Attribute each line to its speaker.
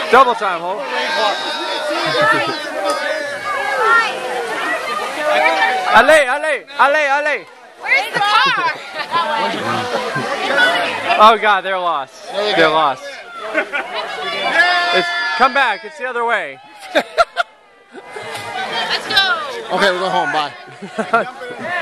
Speaker 1: Double time, Holt. Allez.
Speaker 2: Where's the car?
Speaker 1: Oh God, they're lost. They're lost. Come back. It's the other way.
Speaker 2: Let's go.
Speaker 3: Okay, we'll go home. Bye.